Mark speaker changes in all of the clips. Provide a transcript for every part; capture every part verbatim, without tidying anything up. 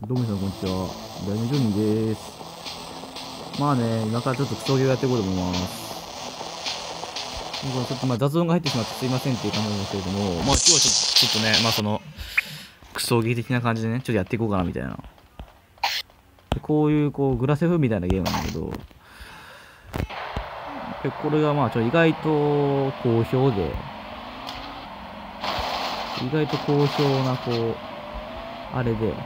Speaker 1: どうも皆さんこんにちは。ダイメジョニーです。まあね、今からちょっとクソゲーをやっていこうと思います。ちょっとまあ雑音が入ってしまってすいませんっていう感じなんですけれども、まあ今日はちょっとちょっとね、まあその、クソゲー的な感じでね、ちょっとやっていこうかなみたいな。こういうこうグラセフみたいなゲームなんだけど、でこれがまあちょっと意外と好評で、意外と好評なこう、あれで、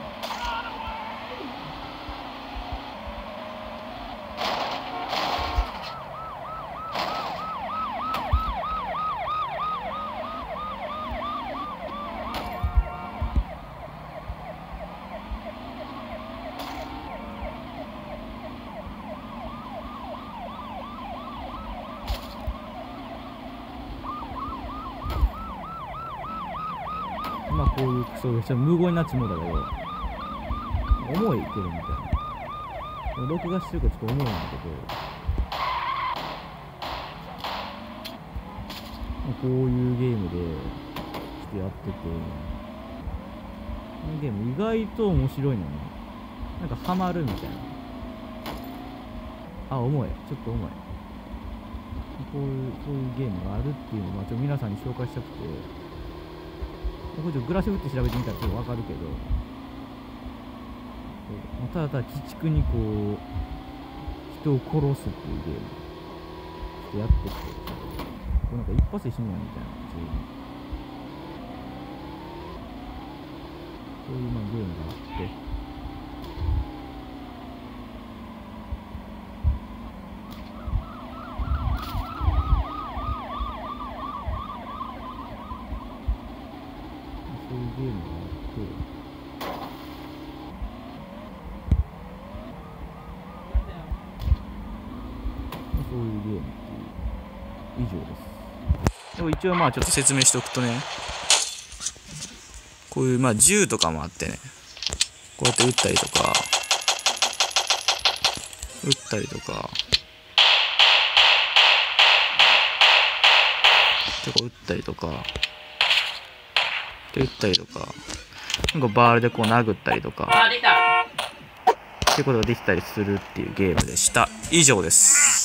Speaker 1: まあこういうクソゲー、ちょっと無言になっちまうんだけど、重いけどみたいな。録画してるからちょっと重いんだけど、こういうゲームでちょっとやってて、このゲーム意外と面白いのね。なんかハマるみたいな。あ、重い。ちょっと重い。こういう、こういうゲームがあるっていうのを、まあ、ちょっと皆さんに紹介したくて、これちょっとグラセフって調べてみたらちょっとわかるけど、ただただ鬼畜にこう、人を殺すっていうゲーム、ちょっとやってて、これなんか一発で死ぬやんみたいな、そういう、そういうまあゲームがあって、そういうゲームがあって、そういうゲームっていう以上です。でも一応まあちょっと説明しておくとね、こういうまあ銃とかもあってね、こうやって撃ったりとか、撃ったりとか、でこう撃ったりとか、で撃ったりとか、なんかバールでこう殴ったりとか、ってことができたりするっていうゲームでした。以上です。